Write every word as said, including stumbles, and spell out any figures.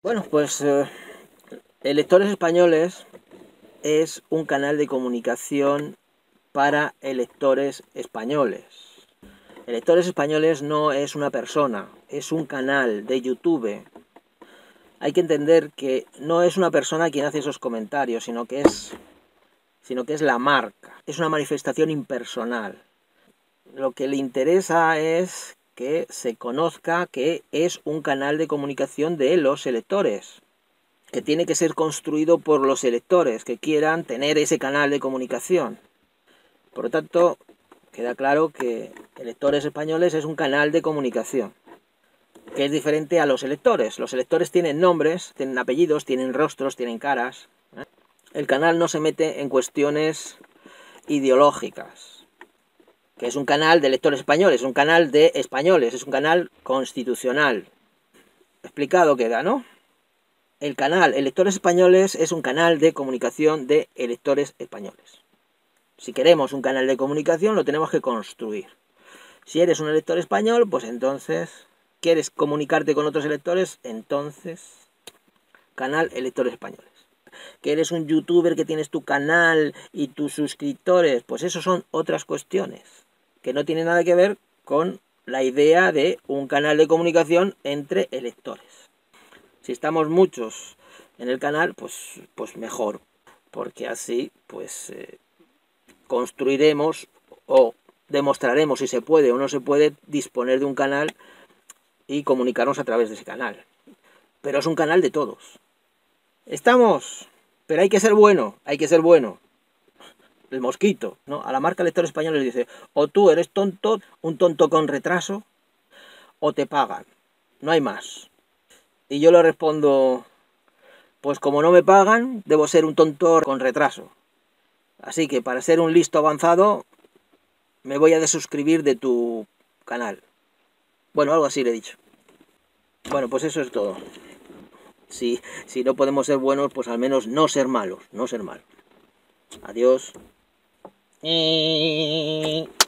Bueno, pues eh, Electores Españoles es un canal de comunicación para electores españoles. Electores Españoles no es una persona, es un canal de YouTube. Hay que entender que no es una persona quien hace esos comentarios, sino que es, sino que es la marca. Es una manifestación impersonal. Lo que le interesa es que se conozca que es un canal de comunicación de los electores, que tiene que ser construido por los electores que quieran tener ese canal de comunicación. Por lo tanto, queda claro que Electores Españoles es un canal de comunicación, que es diferente a los electores. Los electores tienen nombres, tienen apellidos, tienen rostros, tienen caras. El canal no se mete en cuestiones ideológicas, que es un canal de electores españoles, es un canal de españoles, es un canal constitucional. Explicado queda, ¿no? El canal Electores Españoles es un canal de comunicación de electores españoles. Si queremos un canal de comunicación, lo tenemos que construir. Si eres un elector español, pues entonces, ¿quieres comunicarte con otros electores? Entonces, canal Electores Españoles. ¿Que eres un youtuber que tienes tu canal y tus suscriptores? Pues eso son otras cuestiones, que no tienen nada que ver con la idea de un canal de comunicación entre electores. Si estamos muchos en el canal, pues, pues mejor, porque así pues eh, construiremos o demostraremos si se puede o no se puede disponer de un canal y comunicarnos a través de ese canal. Pero es un canal de todos. Estamos, pero hay que ser bueno, hay que ser bueno. El mosquito, ¿no? A la marca Electores Españoles dice, o tú eres tonto, un tonto con retraso, o te pagan. No hay más. Y yo le respondo, pues como no me pagan, debo ser un tonto con retraso. Así que para ser un listo avanzado, me voy a desuscribir de tu canal. Bueno, algo así le he dicho. Bueno, pues eso es todo. Si, si no podemos ser buenos, pues al menos no ser malos, no ser malos. Adiós.